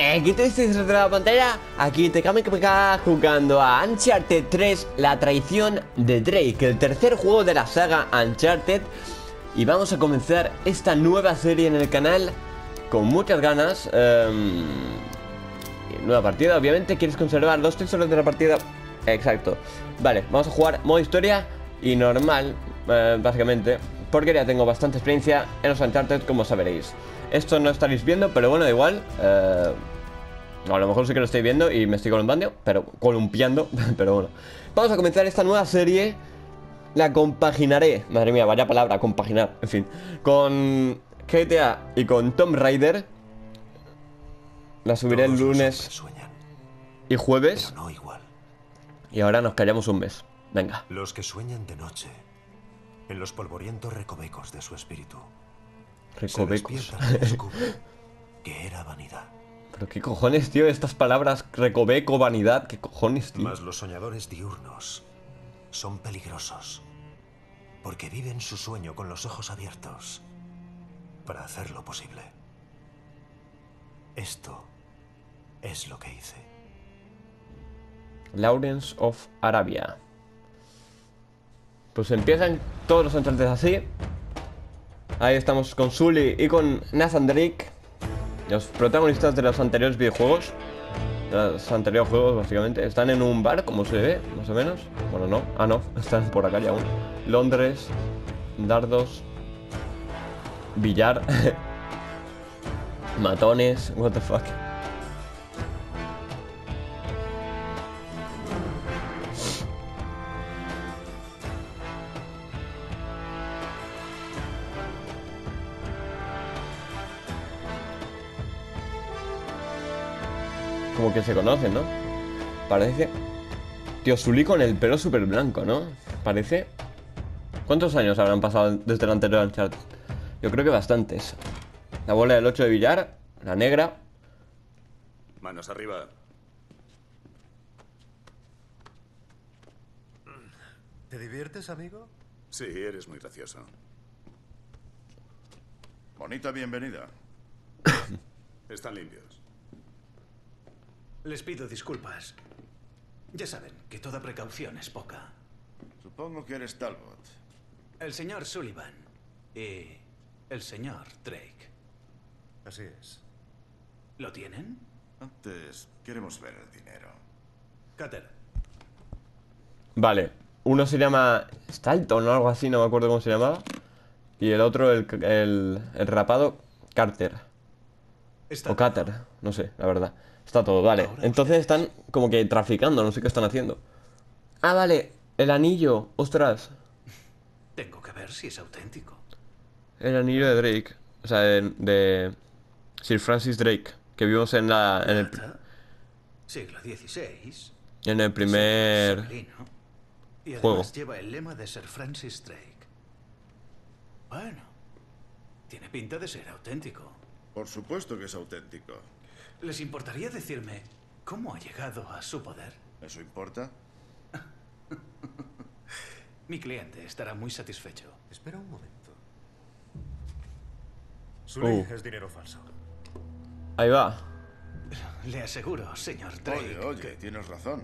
Aquí te estáis de la pantalla. Aquí te Kameka jugando a Uncharted 3, la traición de Drake, el tercer juego de la saga Uncharted. Y vamos a comenzar esta nueva serie en el canal con muchas ganas. Nueva partida, obviamente. ¿Quieres conservar los textos de la partida? Exacto. Vale, vamos a jugar modo historia y normal, básicamente, porque ya tengo bastante experiencia en los Uncharted, como sabréis. Esto no estaréis viendo, pero bueno, da igual. A lo mejor sí que lo estoy viendo y me estoy columpiando, pero bueno. Vamos a comenzar esta nueva serie. La compaginaré, madre mía, vaya palabra, compaginar, en fin, con GTA y con Tomb Raider. La subiré el lunes y jueves. Pero no igual. Y ahora nos callamos un mes. Venga. Los que sueñan de noche, en los polvorientos recovecos de su espíritu, Recovecos. se despiertan y descubren que era vanidad. Pero qué cojones, tío, estas palabras, recoveco, vanidad, qué cojones, tío. Mas los soñadores diurnos son peligrosos, porque viven su sueño con los ojos abiertos para hacerlo posible. Esto es lo que hice. Lawrence of Arabia. Pues empiezan todos los Uncharted así. Ahí estamos con Sully y con Nathan Drake, los protagonistas de los anteriores videojuegos. De los anteriores juegos, básicamente. Están en un bar, como se ve, más o menos. Bueno, no. Ah, no. Están por acá ya aún. Londres. Dardos. Billar. Matones. What the fuck. Como que se conocen, ¿no? Parece. Tío, Sully con el pelo súper blanco, ¿no? Parece. ¿Cuántos años habrán pasado desde el anterior Uncharted? Yo creo que bastantes. La bola del 8 de billar. La negra. Manos arriba. ¿Te diviertes, amigo? Sí, eres muy gracioso. Bonita bienvenida. Están limpios. Les pido disculpas. Ya saben que toda precaución es poca. Supongo que eres Talbot. El señor Sullivan y el señor Drake. Así es. ¿Lo tienen? Antes queremos ver el dinero. Cutter. Vale. Uno se llama Stalton o algo así, no me acuerdo cómo se llamaba. Y el otro, el rapado, Carter. Está O Cutter, no sé, la verdad. Está todo, vale. Ahora Entonces ustedes. están como que traficando, no sé qué están haciendo. Ah, vale, el anillo, ostras. Tengo que ver si es auténtico. El anillo de Drake. O sea, de Sir Francis Drake. Que vimos en el Plata, siglo XVI. primer Isabelino. Y además juego. lleva el lema de Sir Francis Drake. Bueno, tiene pinta de ser auténtico. Por supuesto que es auténtico. ¿Les importaría decirme cómo ha llegado a su poder? ¿Eso importa? Mi cliente estará muy satisfecho. Espera un momento. Sully Oh. es dinero falso. Ahí va. Le aseguro, señor Drake. Oye, que- tienes razón.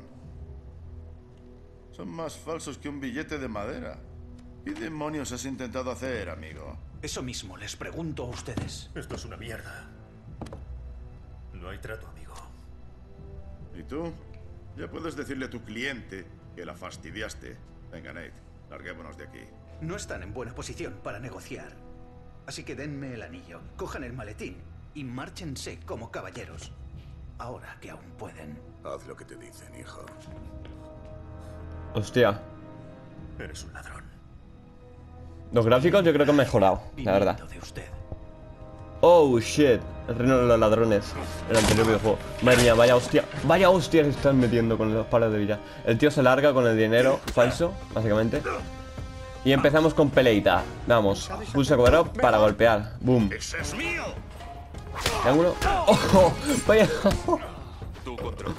Son más falsos que un billete de madera. ¿Qué demonios has intentado hacer, amigo? Eso mismo les pregunto a ustedes. Esto es una mierda. No hay trato, amigo. ¿Y tú? Ya puedes decirle a tu cliente que la fastidiaste. Venga, Nate, larguémonos de aquí. No están en buena posición para negociar. Así que denme el anillo, cojan el maletín y márchense como caballeros. Ahora que aún pueden. Haz lo que te dicen, hijo. Hostia. Eres un ladrón. Los gráficos yo creo que han mejorado, la verdad. Viniendo de usted. Oh, shit. El reino de los ladrones. El anterior videojuego. Madre mía, vaya hostia. Vaya hostia se están metiendo con los palos de billar. El tío se larga con el dinero falso, básicamente. Y empezamos con peleita. Vamos. Pulsa cuadrado para golpear. Boom. ¡Ese es mío! Triángulo. ¡Oh! Vaya. Tu control.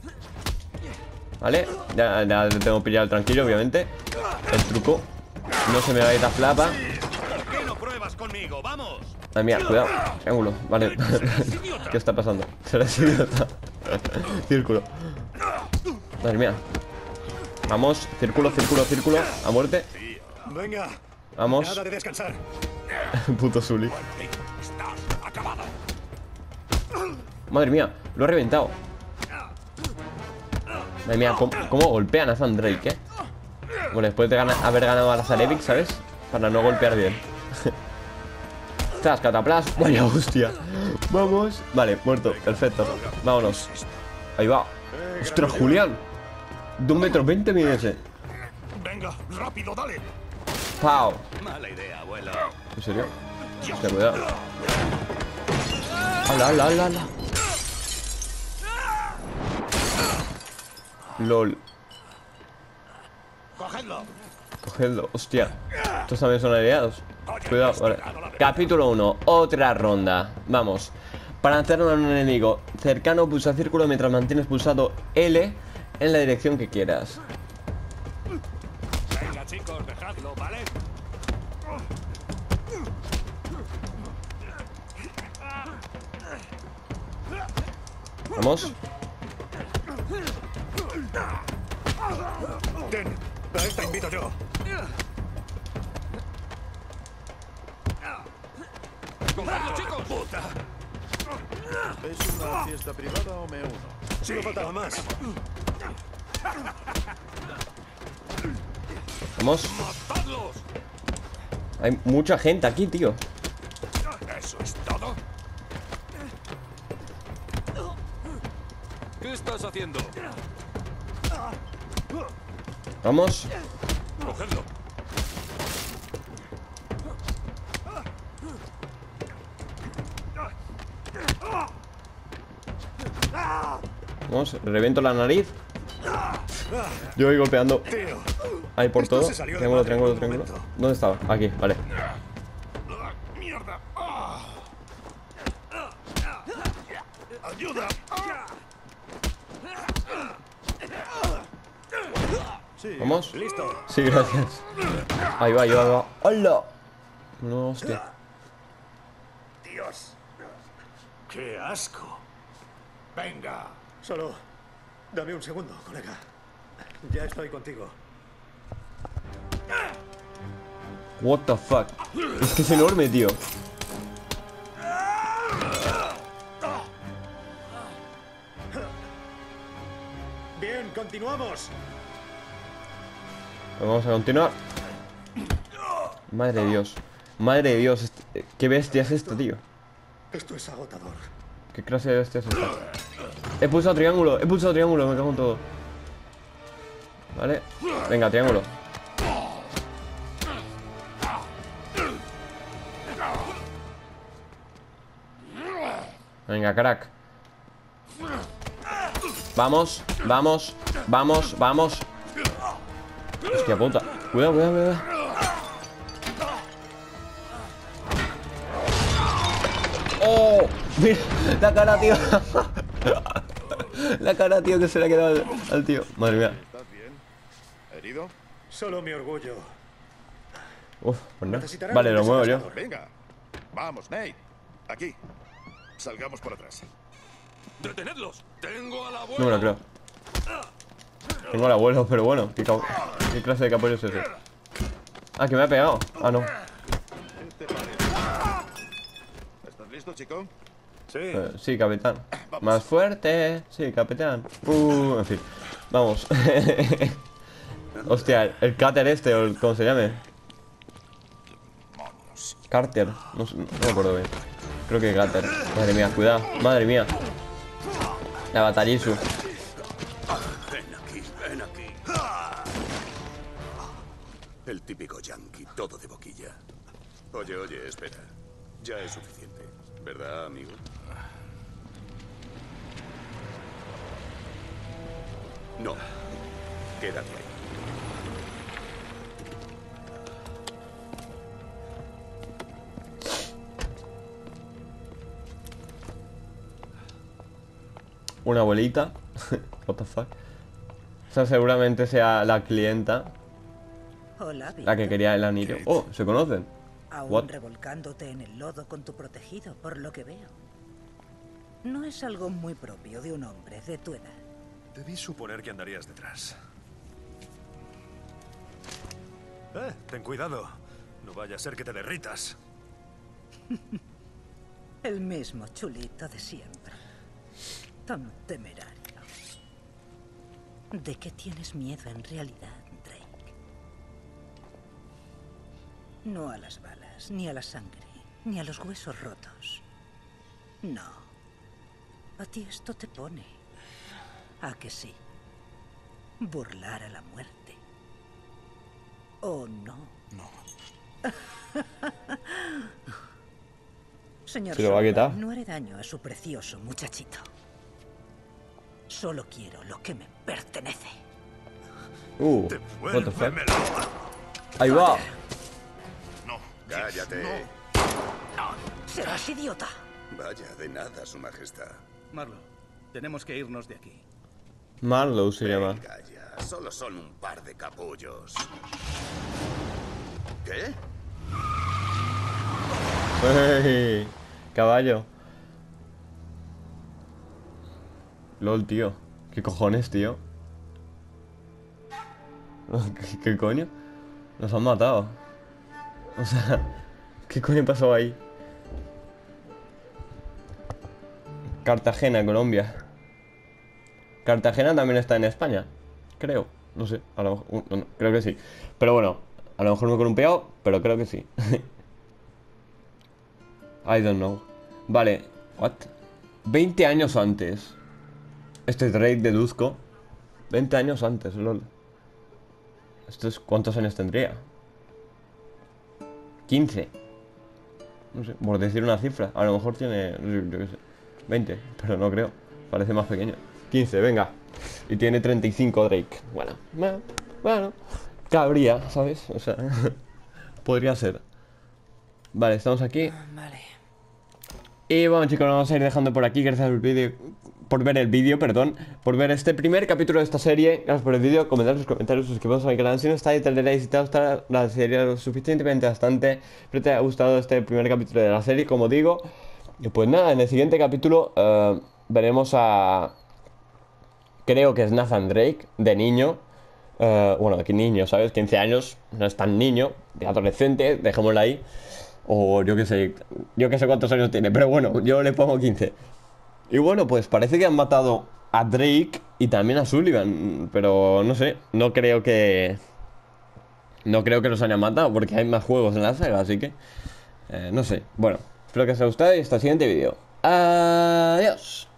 Vale. Ya tengo pillado el tranquilo, obviamente. El truco. No se me va a ir la flapa. ¿Por qué no pruebas conmigo? ¡Vamos! Madre mía, cuidado. Triángulo, vale. ¿Qué está pasando? Serás idiota. Círculo. Madre mía. Vamos, círculo, círculo, círculo. A muerte. Venga. Vamos. Nada de descansar. Puto Sully. Madre mía, lo he reventado. Madre mía, ¿cómo golpean a Nathan Drake, eh? Bueno, después de haber ganado a la Zarevic, ¿sabes? Para no golpear bien. Estás, cataplas. Vaya hostia. Vamos. Vale, muerto. Perfecto. Vámonos. Ahí va. Ostras, Julián. De 1,20 m mide ese. Venga, rápido, dale. Pau. Mala idea, abuelo. ¿En serio? Hostia, cuidado. ¡Hala, hala, hala, hala! LOL. Cogedlo. Cogedlo, hostia. Estos también son aliados. Cuidado, vale. Capítulo 1, otra ronda. Vamos. Para hacerlo a un enemigo cercano, pulsa círculo mientras mantienes pulsado L en la dirección que quieras. Venga, chicos, dejadlo, ¿vale? Vamos. Ten, a esta invito yo. ¡Cogedlo, chicos! ¡Puta! ¿Es una fiesta privada o me uno? Solo faltaba más. Vamos. ¡Matadlos! Hay mucha gente aquí, tío. ¿Eso es todo? ¿Qué estás haciendo? Vamos. ¡Cogedlo! Vamos, reviento la nariz. Yo voy golpeando. Tío. Ahí por Esto todo. se salió de Triángulo, madre triángulo, en un triángulo. momento. ¿Dónde estaba? Aquí, vale. ¡Mierda! ¡Ayuda! Sí. Vamos. Listo. Sí, gracias. Ahí va, ahí va, ahí va. ¡Hola! No, hostia. Dios. ¡Qué asco! ¡Venga! Solo dame un segundo, colega. Ya estoy contigo. What the fuck. Es que es enorme, tío. Bien, continuamos. Pues vamos a continuar. Madre de Dios. Madre de Dios. ¿Qué bestia es esta, tío? Esto es agotador. ¿Qué clase de bestia es esta? He pulsado triángulo, me cago en todo. Vale. Venga, triángulo. Venga, crack. Vamos, vamos, vamos, vamos. Hostia puta. Cuidado, cuidado, cuidado. ¡Oh! Mira, la cara, tío. La cara, tío, que se le ha quedado al tío. Madre mía. ¿Estás bien? ¿Herido? Solo mi orgullo. Uf, pues no. Necesitará Vale, un lo muevo yo. desencasador. Venga. Vamos, Nate. Aquí. Salgamos por atrás. ¡Detenedlos! ¡Tengo al abuelo! No me lo creo. Tengo al abuelo, pero bueno. ¿Qué clase de capullo es ese? Ah, que me ha pegado. Ah, no. ¿Qué te parece? ¿Estás listo, chico? Sí. Sí, capitán. Más fuerte. Sí, capitán. En fin. Vamos. Hostia, el Carter este, o como se llame. Carter. No, no me acuerdo bien. Creo que Carter. Madre mía, cuidado. Madre mía. La batallisu. Ven aquí, ven aquí. El típico yankee, todo de boquilla. Oye, oye, espera. Ya es suficiente, ¿verdad, amigo? No. Quédate ahí. Una abuelita. What the fuck. Esa seguramente sea la clienta. Hola, La que Víctor. quería el anillo. Oh, se conocen. Aún What? revolcándote en el lodo con tu protegido, por lo que veo. No es algo muy propio de un hombre de tu edad. Debí suponer que andarías detrás. Ten cuidado. No vaya a ser que te derritas. El mismo chulito de siempre. Tan temerario. ¿De qué tienes miedo en realidad, Drake? No a las balas, ni a la sangre, ni a los huesos rotos. No. A ti esto te pone. ¿A que sí? Burlar a la muerte. ¿O no? No. Señor ¿Se lo va a Sullivan, quitar? no haré daño a su precioso muchachito. Solo quiero lo que me pertenece. What the fuck? Devuélvemelo. Ahí va. No. Cállate. ¡Serás idiota! Vaya, de nada, Su Majestad. Marlo, tenemos que irnos de aquí. Marlowe se llama. Venga ya, solo son un par de capullos. ¿Qué? ¡Ey! Caballo. LOL, tío. ¿Qué cojones, tío? ¿Qué coño? Nos han matado. O sea, ¿qué coño pasó ahí? Cartagena, Colombia. Cartagena también está en España. Creo. No sé. A lo mejor, no, creo que sí. Pero bueno, a lo mejor me he columpiado, pero creo que sí. I don't know. Vale. What? 20 años antes. Este Drake deduzco. 20 años antes, lol. ¿Esto es cuántos años tendría? 15. No sé, por decir una cifra. A lo mejor tiene, yo qué sé, 20, pero no creo. Parece más pequeño. 15, venga. Y tiene 35 Drake. Bueno. Cabría, ¿sabes? O sea, podría ser. Vale, estamos aquí. Vale. Y bueno, chicos, lo vamos a ir dejando por aquí. Gracias por ver el vídeo, perdón. Por ver este primer capítulo de esta serie. Gracias por el vídeo. Comentad sus comentarios, suscribiros a mi canal. Si no estáis, tal vez si te ha gustado la serie lo suficientemente bastante. Espero te haya gustado este primer capítulo de la serie, como digo. Y pues nada, en el siguiente capítulo veremos a... Creo que es Nathan Drake, de niño. Bueno, de niño, ¿sabes? 15 años, no es tan niño, de adolescente, dejémoslo ahí. O yo qué sé cuántos años tiene, pero bueno, yo le pongo 15. Y bueno, pues parece que han matado a Drake y también a Sullivan, pero no sé, no creo que los hayan matado porque hay más juegos en la saga, así que no sé. Bueno, espero que os haya gustado y hasta el siguiente vídeo. Adiós.